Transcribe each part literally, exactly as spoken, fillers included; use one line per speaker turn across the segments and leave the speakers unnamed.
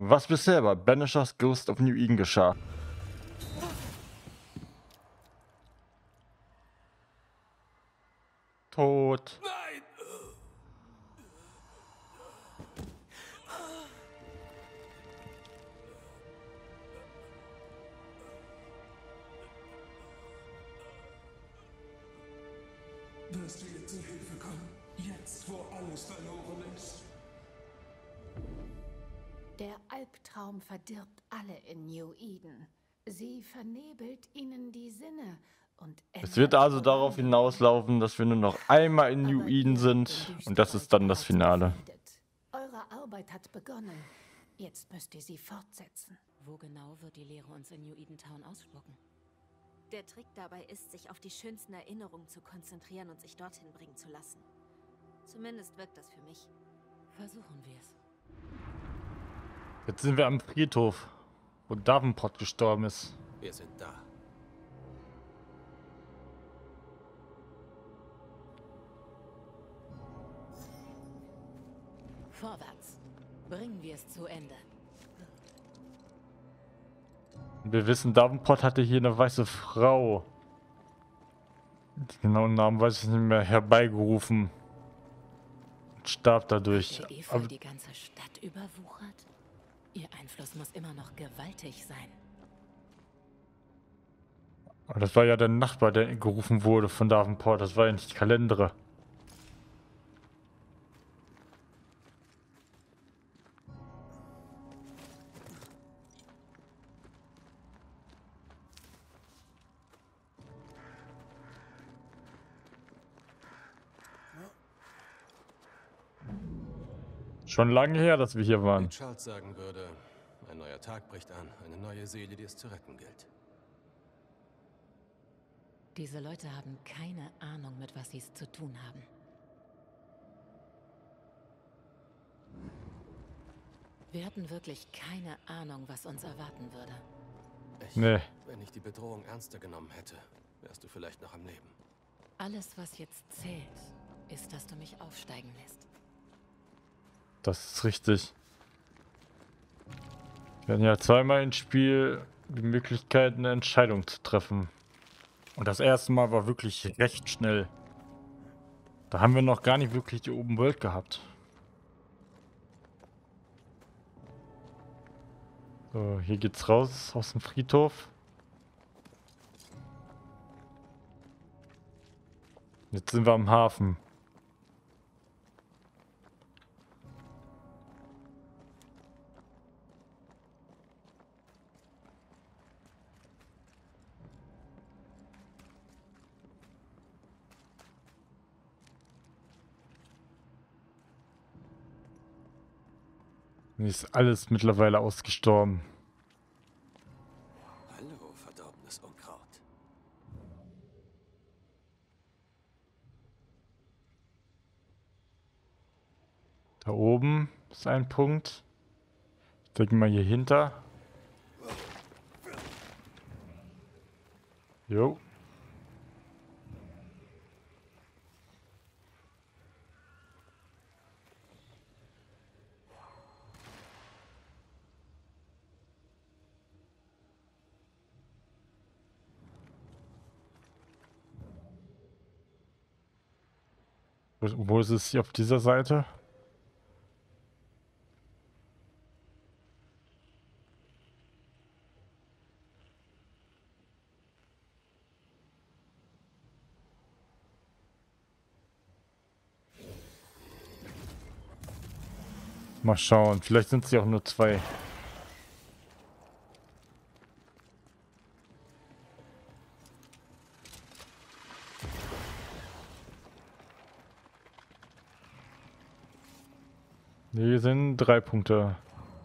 was bisher bei Banishers Ghost of New Eden geschah. Tot.
Nein! Wirst du ihr zu Hilfe kommen? Jetzt, wo alles verloren ist?
Der Albtraum verdirbt alle in New Eden. Sie vernebelt ihnen die Sinne und
Es wird also darauf hinauslaufen, dass wir nur noch einmal in New Eden sind und das ist dann das Finale.
Eure Arbeit hat begonnen. Jetzt müsst ihr sie fortsetzen.
Wo genau wird die Lehre uns in New Eden Town ausspucken?
Der Trick dabei ist, sich auf die schönsten Erinnerungen zu konzentrieren und sich dorthin bringen zu lassen. Zumindest wirkt das für mich.
Versuchen wir es.
Jetzt sind wir am Friedhof, wo Davenport gestorben ist.
Wir sind da.
Vorwärts. Bringen wir es zu Ende.
Wir wissen, Davenport hatte hier eine weiße Frau. Den genauen Namen weiß ich nicht mehr, herbeigerufen. Und starb dadurch.
Der Efeu
Aber
die ganze Stadt überwuchert? Ihr Einfluss muss immer noch gewaltig sein.
aber das war ja der Nachbar, der gerufen wurde von Davenport. Das war ja nicht Kalendere. Schon lange her, dass wir hier
Wie
waren.
Charles sagen würde, ein neuer Tag bricht an, eine neue Seele, die es zu retten gilt.
Diese Leute haben keine Ahnung, mit was sie es zu tun haben. Wir hatten wirklich keine Ahnung, was uns erwarten würde.
Ich,
Nee.
Wenn ich die Bedrohung ernster genommen hätte, wärst du vielleicht noch am Leben.
Alles, was jetzt zählt, ist, dass du mich aufsteigen lässt.
Das ist richtig. Wir hatten ja zweimal im Spiel die Möglichkeit, eine Entscheidung zu treffen. Und das erste Mal war wirklich recht schnell. Da haben wir noch gar nicht wirklich die Open World gehabt. So, hier geht's raus aus dem Friedhof. Jetzt sind wir am Hafen. Hier ist alles mittlerweile ausgestorben.
Hallo, verdorbenes Unkraut.
Da oben ist ein Punkt. Ich denke mal hier hinter. Jo. Wo, wo ist es hier auf dieser Seite? Mal schauen, vielleicht sind es ja auch nur zwei. Hier sind drei Punkte.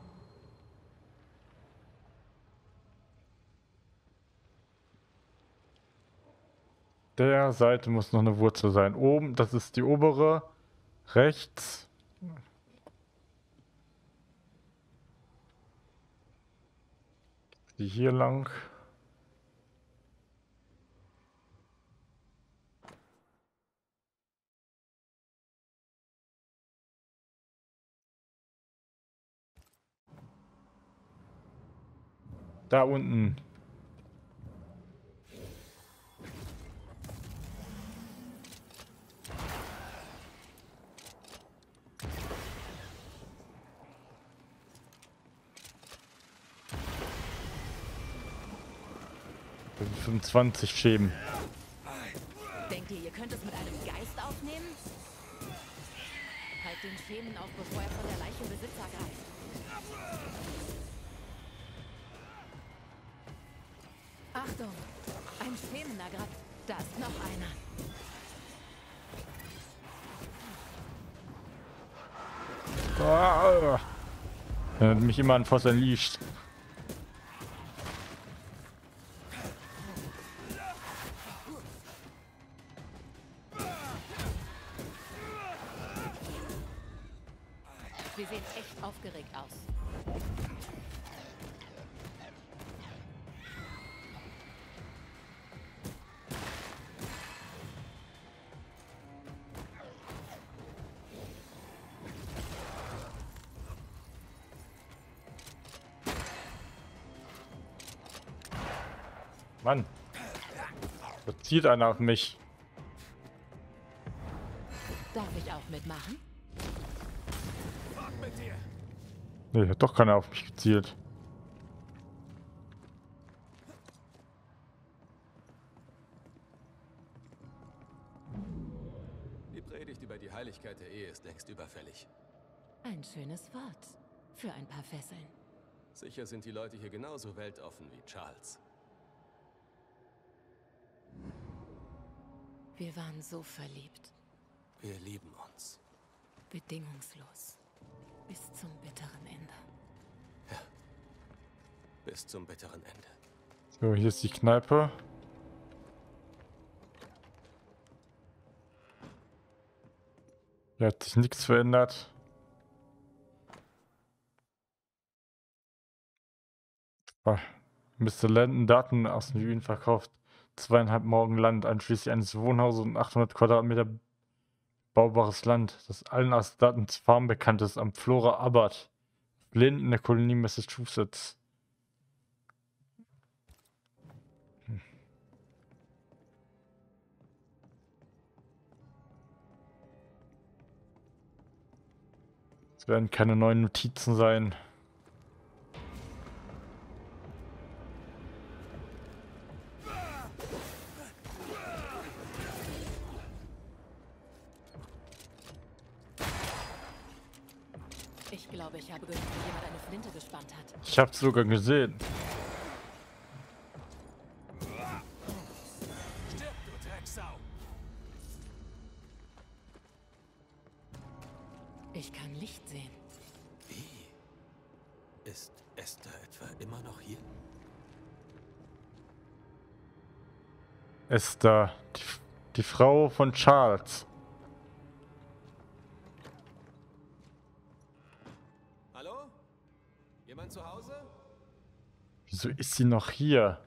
Der Seite muss noch eine Wurzel sein. Oben, das ist die obere. Rechts. Die hier lang. Da unten. fünfundzwanzig Schäben.
Denkt ihr, ihr könnt es mit einem Geist aufnehmen? Halt den Schemen auf, bevor er von der Leiche Besitz ergreift. Achtung! Ein Schemenagrat. Da ist noch einer.
Ah, er hat mich immer an Voss erliegt.
Wir sehen echt aufgeregt aus.
Mann, da zielt einer auf mich.
Darf ich auch mitmachen?
Nee, hat doch keiner auf mich gezielt.
Die Predigt über die Heiligkeit der Ehe ist längst überfällig.
Ein schönes Wort. Für ein paar Fesseln.
Sicher sind die Leute hier genauso weltoffen wie Charles.
Wir waren so verliebt.
Wir lieben uns.
Bedingungslos. Bis zum bitteren Ende.
Bis zum bitteren Ende.
So, hier ist die Kneipe. Hier hat sich nichts verändert. Ah, Mister Landon Daten aus dem Wien verkauft. Zweieinhalb Morgen Land, einschließlich eines Wohnhauses und achthundert Quadratmeter baubares Land, das allen als Datens Farm bekannt ist, am Flora Abbott, Lynn in der Kolonie Massachusetts. Hm. Es werden keine neuen Notizen sein.
Ich glaube, ich habe gehört, wie jemand eine Flinte gespannt hat.
Ich hab's sogar gesehen.
Stirb, du Drecksau!
Ich kann Licht sehen.
Wie? Ist Esther etwa immer noch hier?
Esther, die, die Frau von Charles.
Hallo? Jemand zu Hause?
Wieso ist sie noch hier?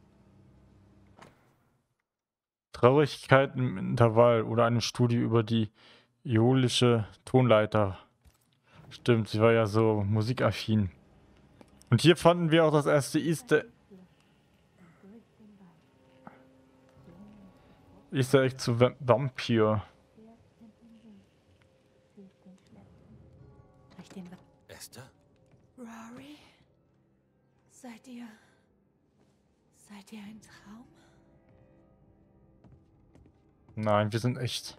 Traurigkeit im Intervall oder eine Studie über die iolische Tonleiter. Stimmt, sie war ja so musikaffin. Und hier fanden wir auch das erste Easter, Easter Egg zu Va- Vampir.
Esther?
Rory? Seid ihr... Seid ihr ein Traum?
Nein, wir sind echt.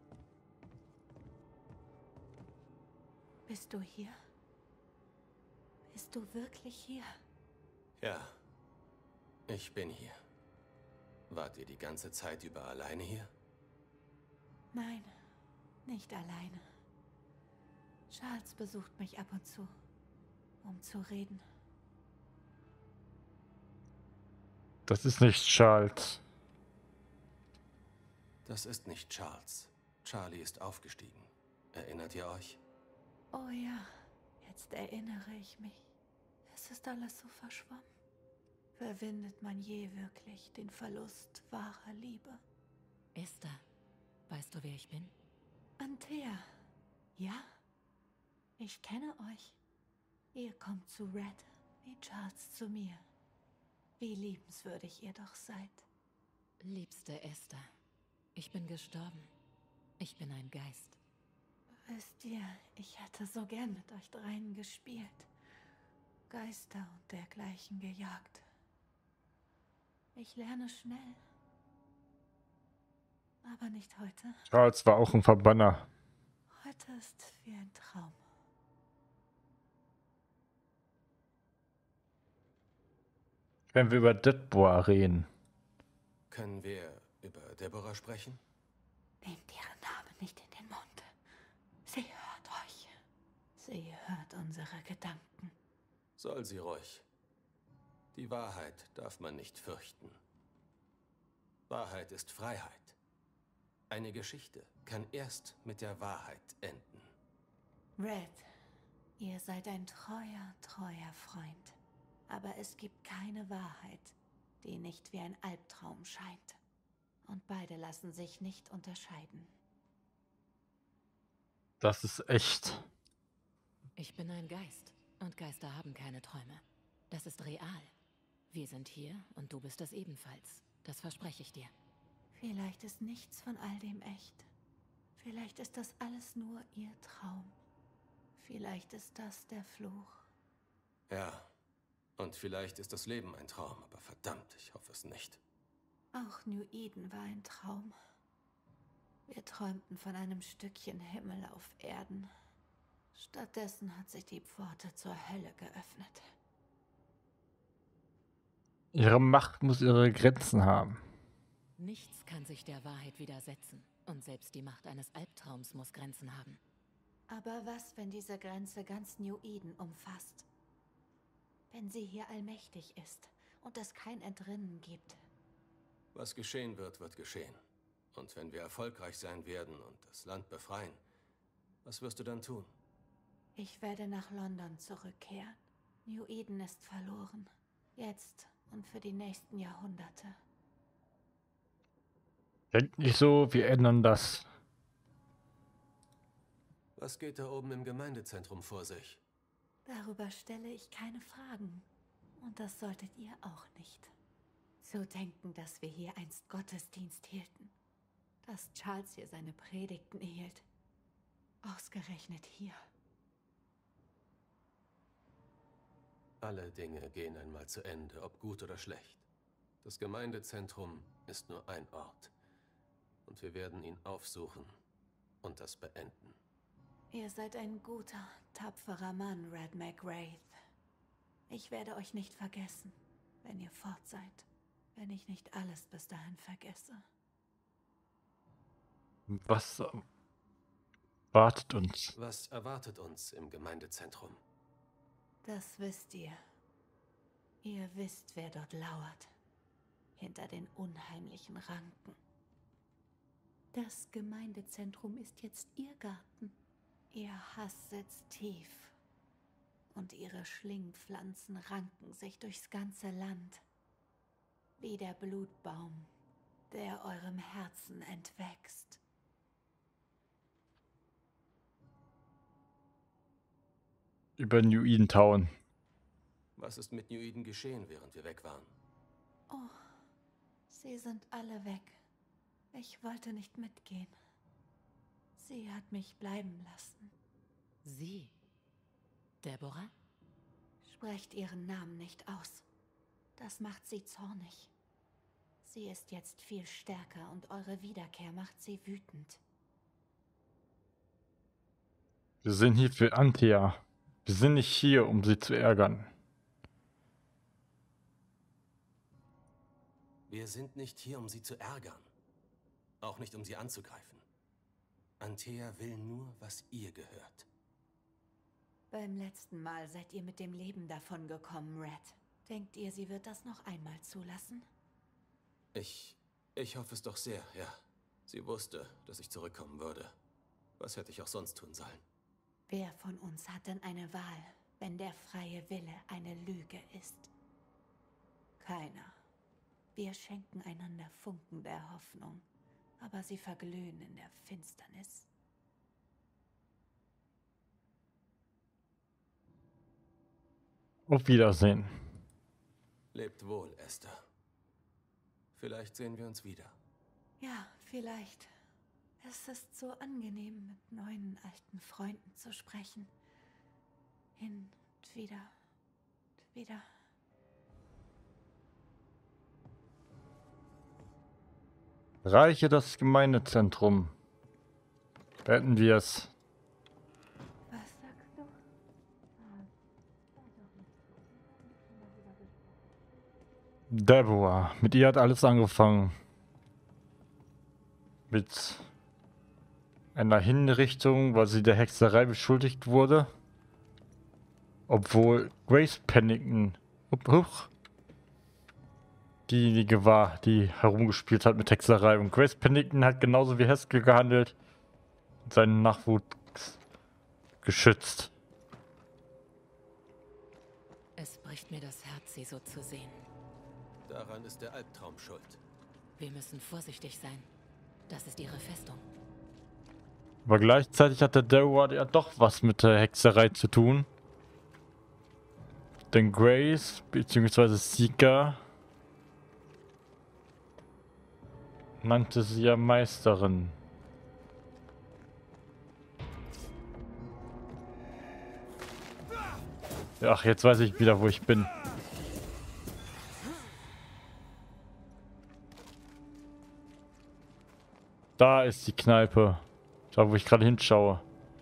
Bist du hier? Bist du wirklich hier?
Ja. Ich bin hier. Wart ihr die ganze Zeit über alleine hier?
Nein, nicht alleine. Charles besucht mich ab und zu, um zu reden.
Das ist nicht Charles.
Das ist nicht Charles. Charlie ist aufgestiegen. Erinnert ihr euch?
Oh ja, jetzt erinnere ich mich. Es ist alles so verschwommen. Verwindet man je wirklich den Verlust wahrer Liebe?
Esther, weißt du, wer ich bin?
Antea, ja? Ich kenne euch. Ihr kommt zu Red, wie Charles zu mir. Wie liebenswürdig ihr doch seid.
Liebste Esther, ich bin gestorben. Ich bin ein Geist.
Wisst ihr, ich hätte so gern mit euch dreien gespielt. Geister und dergleichen gejagt. Ich lerne schnell. Aber nicht heute.
Charles war auch ein Verbanner.
Heute ist wie ein Traum.
Wenn wir über Deadboar reden.
Können wir über Deborah sprechen?
Nehmt ihren Namen nicht in den Mund. Sie hört euch. Sie hört unsere Gedanken.
Soll sie ruhig. Die Wahrheit darf man nicht fürchten. Wahrheit ist Freiheit. Eine Geschichte kann erst mit der Wahrheit enden.
Red, ihr seid ein treuer, treuer Freund. Aber es gibt keine Wahrheit, die nicht wie ein Albtraum scheint. Und beide lassen sich nicht unterscheiden.
Das ist echt.
Ich bin ein Geist und Geister haben keine Träume. Das ist real. Wir sind hier und du bist es ebenfalls. Das verspreche ich dir.
Vielleicht ist nichts von all dem echt. Vielleicht ist das alles nur ihr Traum. Vielleicht ist das der Fluch.
Ja, und vielleicht ist das Leben ein Traum, aber verdammt, ich hoffe es nicht.
Auch New Eden war ein Traum. Wir träumten von einem Stückchen Himmel auf Erden. Stattdessen hat sich die Pforte zur Hölle geöffnet.
Ihre Macht muss ihre Grenzen haben.
Nichts kann sich der Wahrheit widersetzen. Und selbst die Macht eines Albtraums muss Grenzen haben.
Aber was, wenn diese Grenze ganz New Eden umfasst? Wenn sie hier allmächtig ist und es kein Entrinnen gibt.
Was geschehen wird, wird geschehen. Und wenn wir erfolgreich sein werden und das Land befreien, was wirst du dann tun?
Ich werde nach London zurückkehren. New Eden ist verloren. Jetzt und für die nächsten Jahrhunderte.
Denkt nicht so, wir ändern das.
Was geht da oben im Gemeindezentrum vor sich?
Darüber stelle ich keine Fragen. Und das solltet ihr auch nicht. Zu denken, dass wir hier einst Gottesdienst hielten. Dass Charles hier seine Predigten hielt. Ausgerechnet hier.
Alle Dinge gehen einmal zu Ende, ob gut oder schlecht. Das Gemeindezentrum ist nur ein Ort. Und wir werden ihn aufsuchen und das beenden.
Ihr seid ein guter, tapferer Mann, Red McWraith. Ich werde euch nicht vergessen, wenn ihr fort seid. Wenn ich nicht alles bis dahin vergesse.
Was wartet uns?
Was erwartet uns im Gemeindezentrum?
Das wisst ihr. Ihr wisst, wer dort lauert. Hinter den unheimlichen Ranken. Das Gemeindezentrum ist jetzt ihr Garten. Ihr Hass sitzt tief. Und ihre Schlingpflanzen ranken sich durchs ganze Land. Wie der Blutbaum, der eurem Herzen entwächst.
Über New Eden Town.
Was ist mit New Eden geschehen, während wir weg waren?
Oh, sie sind alle weg. Ich wollte nicht mitgehen. Sie hat mich bleiben lassen.
Sie? Deborah?
Sprecht ihren Namen nicht aus. Das macht sie zornig. Sie ist jetzt viel stärker und eure Wiederkehr macht sie wütend.
Wir sind hier für Antea. Wir sind nicht hier, um sie zu ärgern.
Wir sind nicht hier, um sie zu ärgern. Auch nicht, um sie anzugreifen. Antea will nur, was ihr gehört.
Beim letzten Mal seid ihr mit dem Leben davongekommen, Red. Denkt ihr, sie wird das noch einmal zulassen?
Ich... ich hoffe es doch sehr, ja. Sie wusste, dass ich zurückkommen würde. Was hätte ich auch sonst tun sollen?
Wer von uns hat denn eine Wahl, wenn der freie Wille eine Lüge ist? Keiner. Wir schenken einander Funken der Hoffnung, aber sie verglühen in der Finsternis.
Auf Wiedersehen.
Lebt wohl, Esther. Vielleicht sehen wir uns wieder.
Ja, vielleicht. Es ist so angenehm, mit neuen alten Freunden zu sprechen. Hin und wieder und wieder.
Reiche das Gemeindezentrum. Beenden wir es.
Was sagst du?
Deborah. Mit ihr hat alles angefangen. Mit einer Hinrichtung, weil sie der Hexerei beschuldigt wurde. Obwohl Grace Pennington up, up, diejenige war, die herumgespielt hat mit Hexerei. Und Grace Pennington hat genauso wie Haskell gehandelt und seinen Nachwuchs geschützt.
Es bricht mir das Herz, sie so zu sehen.
Daran ist der Albtraum schuld.
Wir müssen vorsichtig sein. Das ist ihre Festung.
Aber gleichzeitig hat der Deborah ja doch was mit der Hexerei zu tun. Denn Grace bzw. Seeker nannte sie ja Meisterin. Ach, jetzt weiß ich wieder, wo ich bin. Da ist die Kneipe. Da, wo ich gerade hinschaue.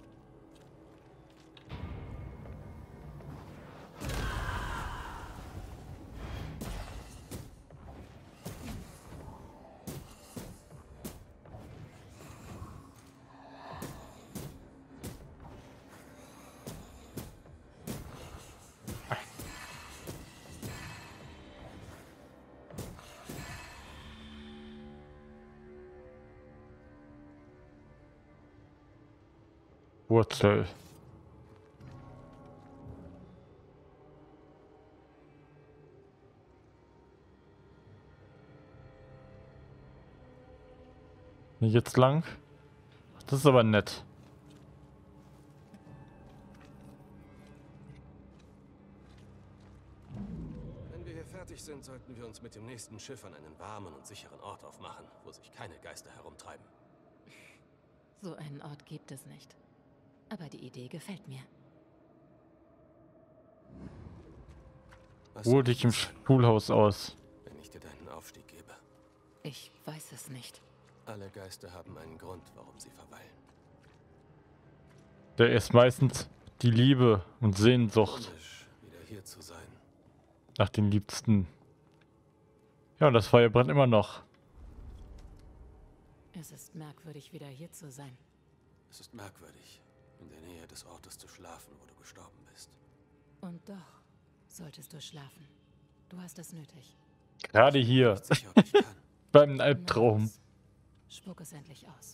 Wurzel. Jetzt lang? Das ist aber nett.
Wenn wir hier fertig sind, sollten wir uns mit dem nächsten Schiff an einen warmen und sicheren Ort aufmachen, wo sich keine Geister herumtreiben.
So einen Ort gibt es nicht. Aber die Idee gefällt mir.
Was
Ruhe
soll
dich
ich
im
jetzt sagen,
Schulhaus aus.
wenn ich dir deinen Aufstieg gebe?
Ich weiß es nicht.
Alle Geister haben einen Grund, warum sie verweilen.
Der ist meistens die Liebe und Sehnsucht
Komisch, wieder hier zu sein.
nach den Liebsten. Ja, und das Feuer brennt immer noch.
Es ist merkwürdig, wieder hier zu sein.
Es ist merkwürdig, in der Nähe des Ortes zu schlafen, wo du gestorben bist.
Und doch solltest du schlafen. Du hast es nötig.
Gerade hier.
Nicht sicher, ob ich kann.
Beim Albtraum.
Nice. Spuck es endlich aus.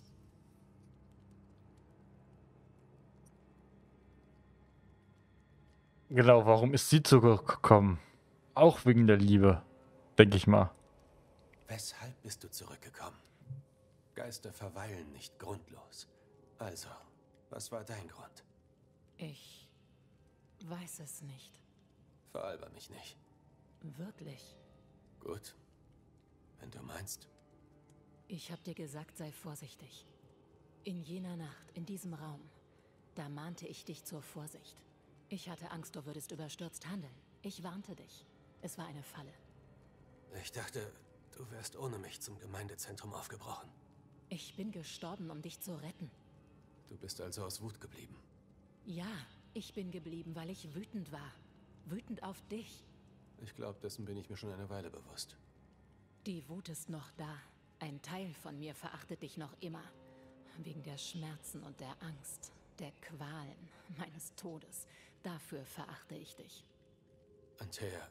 Genau, warum ist sie zurückgekommen? Auch wegen der Liebe, denke ich mal.
Weshalb bist du zurückgekommen? Geister verweilen nicht grundlos. Also, was war dein Grund?
Ich weiß es nicht.
Veralber mich nicht.
Wirklich.
Gut. Wenn du meinst.
Ich hab dir gesagt, sei vorsichtig. In jener Nacht, in diesem Raum, da mahnte ich dich zur Vorsicht. Ich hatte Angst, du würdest überstürzt handeln. Ich warnte dich. Es war eine Falle.
Ich dachte, du wärst ohne mich zum Gemeindezentrum aufgebrochen.
Ich bin gestorben, um dich zu retten.
Du bist also aus Wut geblieben.
Ja, ich bin geblieben, weil ich wütend war. Wütend auf dich.
Ich glaube, dessen bin ich mir schon eine Weile bewusst.
Die Wut ist noch da. Ein Teil von mir verachtet dich noch immer. Wegen der Schmerzen und der Angst, der Qualen, meines Todes. Dafür verachte ich dich.
Antea,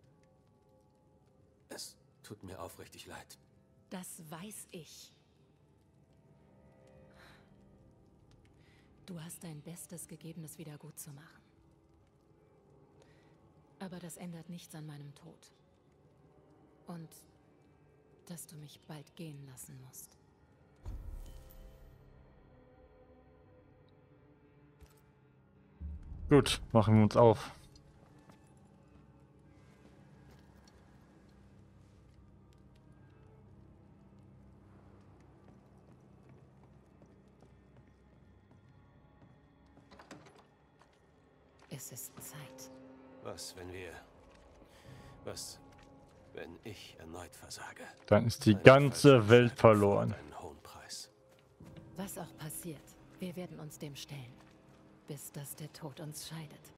es tut mir aufrichtig leid.
Das weiß ich. Du hast dein Bestes gegeben, es wieder gut zu machen. Aber das ändert nichts an meinem Tod. Und dass du mich bald gehen lassen musst.
Gut, machen wir uns auf.
Es ist Zeit.
Was, wenn wir... Was, wenn ich erneut versage?
Dann ist die
Eine
ganze
falsche
Welt
Entscheidung
verloren.
fordert einen hohen Preis.
Was auch passiert, wir werden uns dem stellen. Bis dass der Tod uns scheidet.